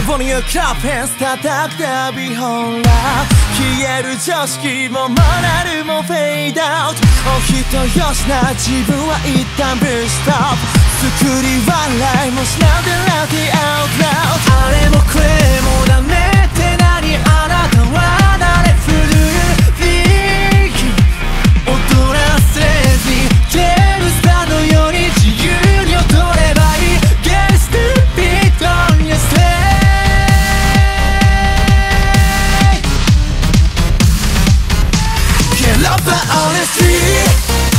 When you clap hands 叩くたびほら消える常識もモラルもフェイドアウトお人よしな自分は一旦ブーストアップ作り笑いもしなでラティアウトラウドあれもこれもダメって何あなたは誰古い踊らせずにジェームスバンドより自由に踊ればいい Get stupid on your stage Get up on the street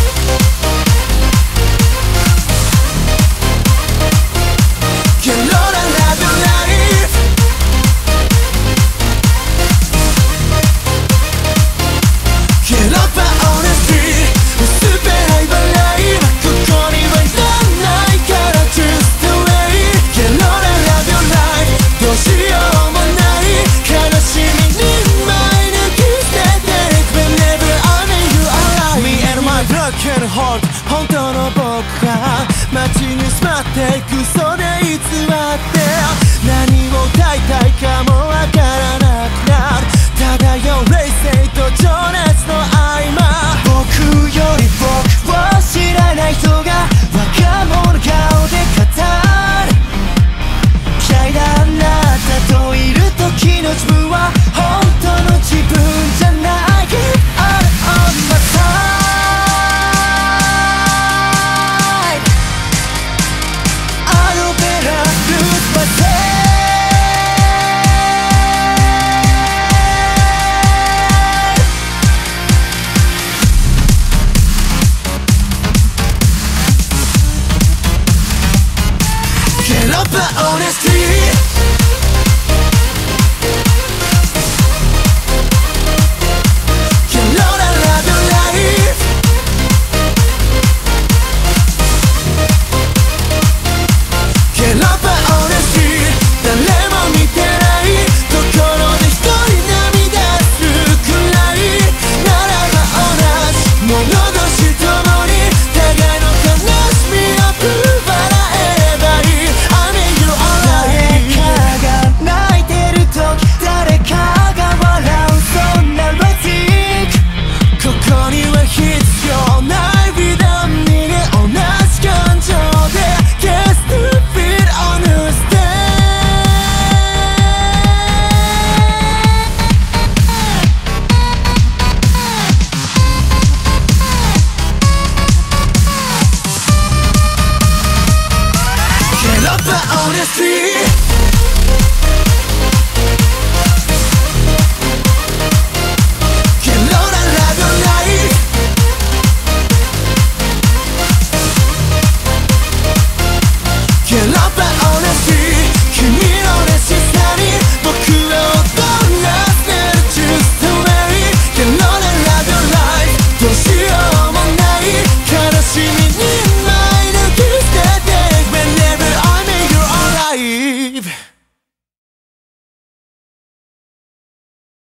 Get low and live your life Get up on the street 薄べらい笑いここにはいらないから Just the way Get low and live your life どうしようもない悲しみに前抜き捨てて Whenever I make you alive Me and my broken heart 本当の僕が街に詰まって嘘で偽って何を歌いたいかもわからなくなる漂う冷静と情熱の合間僕より僕を知らない人が若者顔で語る嫌いだなったといる時の自分は本当の自分じゃない All on my side I don't better lose myself Get up on the street